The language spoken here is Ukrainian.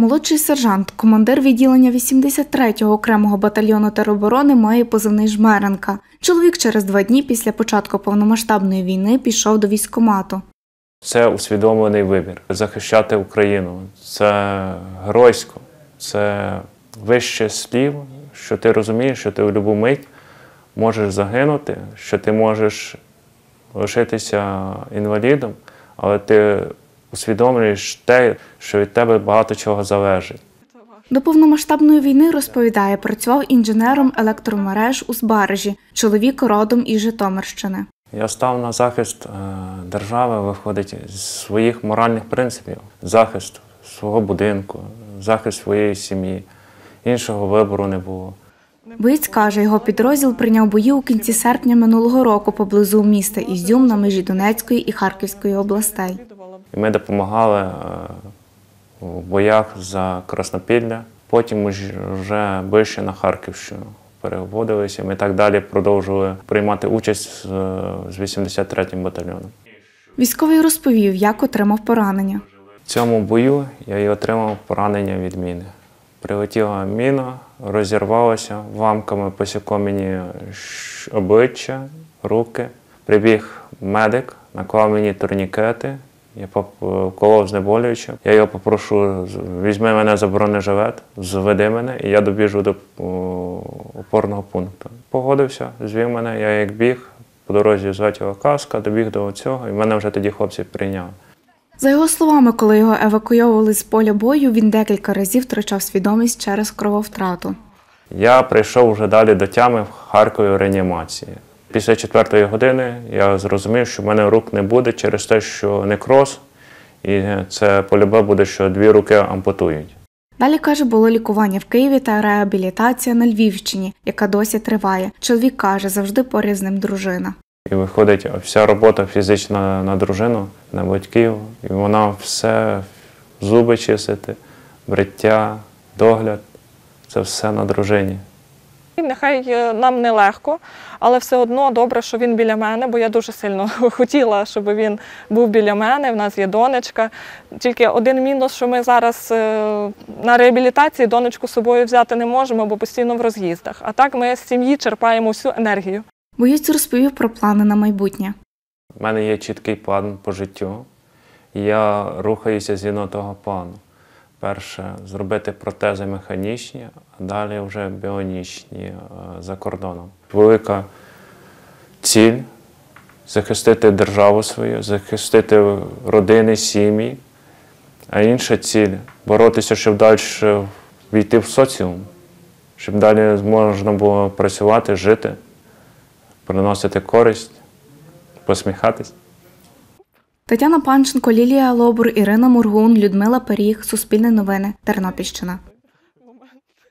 Молодший сержант, командир відділення 83-го окремого батальйону тероборони має позивний «Жмеренка». Чоловік через 2 дні після початку повномасштабної війни пішов до військкомату. Це усвідомлений вибір. Захищати Україну – це геройсько, це вище слів, що ти розумієш, що ти в будь-яку мить можеш загинути, що ти можеш лишитися інвалідом, але ти усвідомлюєш те, що від тебе багато чого залежить. До повномасштабної війни, розповідає, працював інженером електромереж у Збаражі. Чоловік родом із Житомирщини. Я став на захист держави, виходить, з своїх моральних принципів. Захист свого будинку, захист своєї сім'ї. Іншого вибору не було. Боєць каже, його підрозділ прийняв бої у кінці серпня минулого року поблизу міста Ізюм на межі Донецької і Харківської областей. І ми допомагали в боях за Краснопілля, потім вже ближче на Харківщину переводилися. Ми так далі продовжували приймати участь з 83-м батальйоном. Військовий розповів, як отримав поранення. В цьому бою я і отримав поранення від міни. Прилетіла міна, розірвалася, уламками посікло мені обличчя, руки. Прибіг медик, наклав мені турнікети, я вколов знеболюючим. Я його попрошу, візьми мене за бронежилет, зведи мене, і я добіжу до опорного пункту. Погодився, звів мене, я як біг, по дорозі злетіла каска, добіг до цього, і мене вже тоді хлопці прийняли. За його словами, коли його евакуйовували з поля бою, він декілька разів втрачав свідомість через крововтрату. Я прийшов вже далі до тями в Харкові в реанімації. Після 4-ї години я зрозумів, що в мене рук не буде через те, що некроз, і це по-любе буде, що 2 руки ампутують. Далі, каже, було лікування в Києві та реабілітація на Львівщині, яка досі триває. Чоловік каже, завжди поряд з ним дружина. І виходить вся робота фізична на дружину, на батьків, і вона все, зуби чистити, бриття, догляд, це все на дружині. Нехай нам нелегко, але все одно добре, що він біля мене, бо я дуже сильно хотіла, щоб він був біля мене, в нас є донечка. Тільки один мінус, що ми зараз на реабілітації донечку з собою взяти не можемо, бо постійно в роз'їздах. А так ми з сім'ї черпаємо всю енергію. Боєць розповів про плани на майбутнє. У мене є чіткий план по життю, і я рухаюся згідно того плану. Перше – зробити протези механічні, а далі вже біонічні за кордоном. Велика ціль – захистити державу свою, захистити родини, сім'ї. А інша ціль – боротися, щоб далі війти в соціум, щоб далі можна було працювати, жити, приносити користь, посміхатись. Тетяна Панченко, Лілія Лобур, Ірина Мургун, Людмила Періг. Суспільне новини. Тернопільщина.